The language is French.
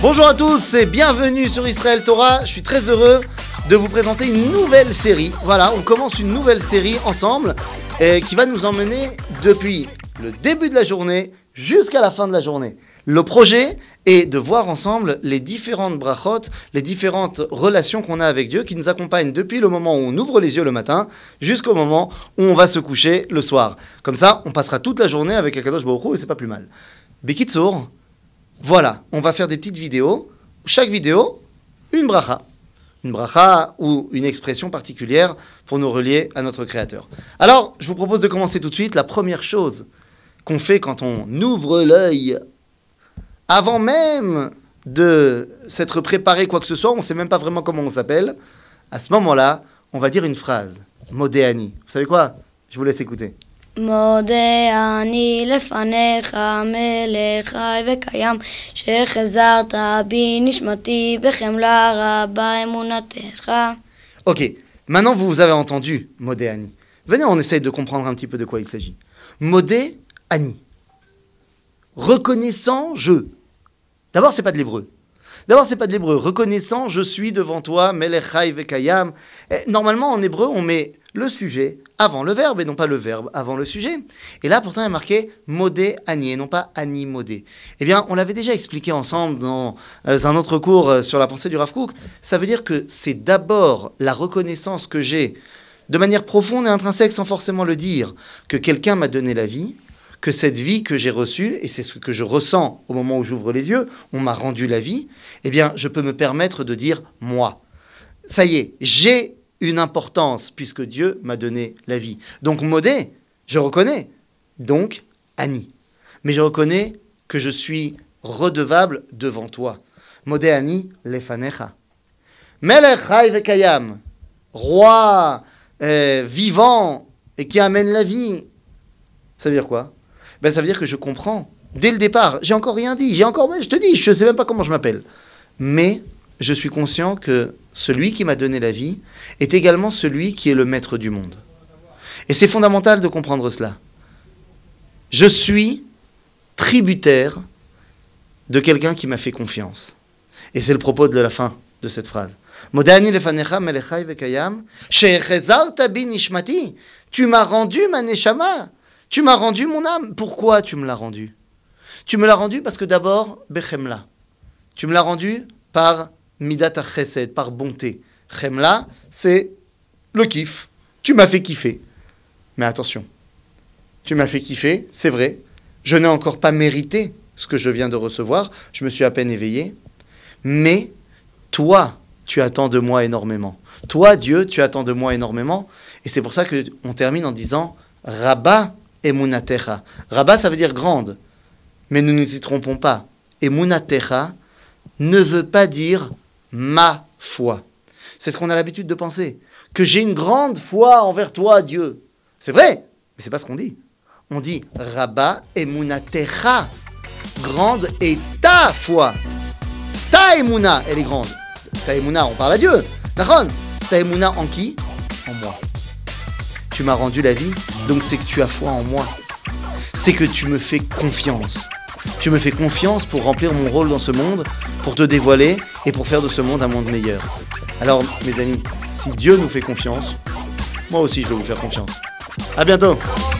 Bonjour à tous et bienvenue sur Israël Torah. Je suis très heureux de vous présenter une nouvelle série. Voilà, on commence une nouvelle série ensemble qui va nous emmener depuis le début de la journée jusqu'à la fin de la journée. Le projet est de voir ensemble les différentes brachot, les différentes relations qu'on a avec Dieu qui nous accompagnent depuis le moment où on ouvre les yeux le matin jusqu'au moment où on va se coucher le soir. Comme ça, on passera toute la journée avec Akadosh Baruch Hu et c'est pas plus mal. Bekitsour, voilà, on va faire des petites vidéos. Chaque vidéo, une bracha. Une bracha ou une expression particulière pour nous relier à notre Créateur. Alors, je vous propose de commencer tout de suite. La première chose qu'on fait quand on ouvre l'œil, avant même de s'être préparé quoi que ce soit, on ne sait même pas vraiment comment on s'appelle, à ce moment-là, on va dire une phrase. Modéani. Vous savez quoi? Je vous laisse écouter. מודה לפניך מלך חי וקיים שחזרת בי נשמתי בחמלה רבה אמונתך. Ok, maintenant vous avez entendu Modéani. Venez, on essaye de comprendre un petit peu de quoi il s'agit. Modéani. Reconnaissant je. D'abord, c'est pas de l'hébreu. Reconnaissant, je suis devant toi, Melech Chai Vekayam. Normalement, en hébreu, on met le sujet avant le verbe et non pas le verbe avant le sujet. Et là, pourtant, il y a marqué Modé Ani et non pas Ani Modé. Eh bien, on l'avait déjà expliqué ensemble dans un autre cours sur la pensée du Rav Kook. Ça veut dire que c'est d'abord la reconnaissance que j'ai de manière profonde et intrinsèque, sans forcément le dire, que quelqu'un m'a donné la vie, que cette vie que j'ai reçue, et c'est ce que je ressens au moment où j'ouvre les yeux, on m'a rendu la vie, eh bien, je peux me permettre de dire « moi ». Ça y est, j'ai une importance, puisque Dieu m'a donné la vie. Donc, modé, je reconnais. Donc, Ani. Mais je reconnais que je suis redevable devant toi. Modé Ani, lefanecha. Melech Chai Vekayam, roi vivant et qui amène la vie. Ça veut dire quoi? Ben, ça veut dire que je comprends, dès le départ, j'ai encore rien dit, je te dis, je ne sais même pas comment je m'appelle. Mais je suis conscient que celui qui m'a donné la vie est également celui qui est le maître du monde. Et c'est fondamental de comprendre cela. Je suis tributaire de quelqu'un qui m'a fait confiance. Et c'est le propos de la fin de cette phrase. Modani lefanecha melech chai vekayam, shechezarta bi nishmati. Tu m'as rendu ma neshama. Tu m'as rendu mon âme. Pourquoi tu me l'as rendu? Tu me l'as rendu parce que d'abord, bechemla. Tu me l'as rendu par midat chesed, par bonté. Chemla, c'est le kiff. Tu m'as fait kiffer. Mais attention, tu m'as fait kiffer, c'est vrai. Je n'ai encore pas mérité ce que je viens de recevoir. Je me suis à peine éveillé. Mais toi, tu attends de moi énormément. Toi, Dieu, tu attends de moi énormément. Et c'est pour ça qu'on termine en disant Rabba Emunatecha. Rabba, ça veut dire grande. Mais nous ne nous y trompons pas. Emunatecha ne veut pas dire ma foi. C'est ce qu'on a l'habitude de penser. Que j'ai une grande foi envers toi, Dieu. C'est vrai, mais c'est pas ce qu'on dit. On dit Rabba Emunatecha. Grande est ta foi. Ta Emuna, elle est grande. Ta Emuna, on parle à Dieu. D'accord? Ta Emuna en qui? En moi. Tu m'as rendu la vie, donc c'est que tu as foi en moi. C'est que tu me fais confiance. Tu me fais confiance pour remplir mon rôle dans ce monde, pour te dévoiler et pour faire de ce monde un monde meilleur. Alors, mes amis, si Dieu nous fait confiance, moi aussi je vais vous faire confiance. À bientôt!